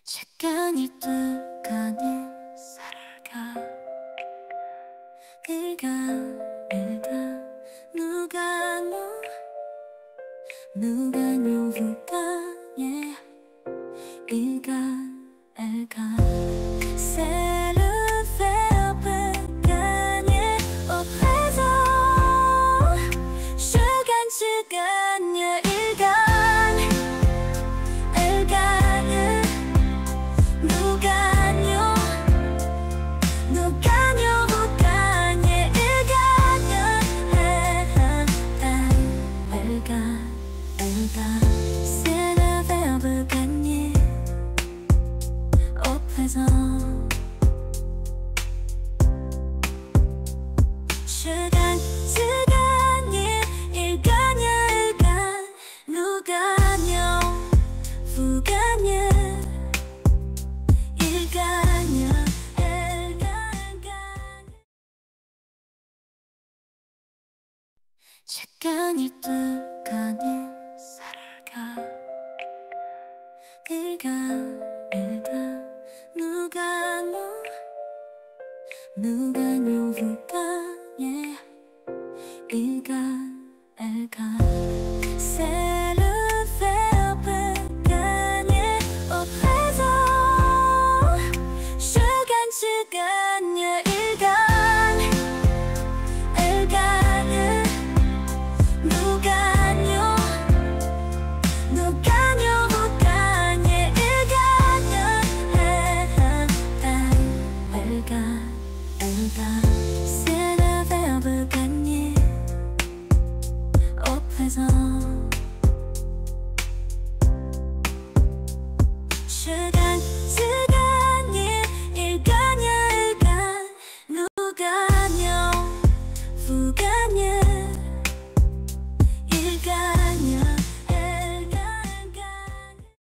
시간이 뚝간에 살아가 일가 누가뇨 후가에 일가 C'est le verbe gagner au présent 시간에 일 gagne 누가뇨 vous gagne il gagne C'est le verbe gagner au présent 시간이 il gagne 누가뇨 vous gagne il gagne 시간이 뚝간에 살아가 일가 누가뇨 후가에 일가 C'est le verbe gagner au présent 시간에 일 gagne 누가뇨 vous gagne il gagne C'est le verbe gagner au présent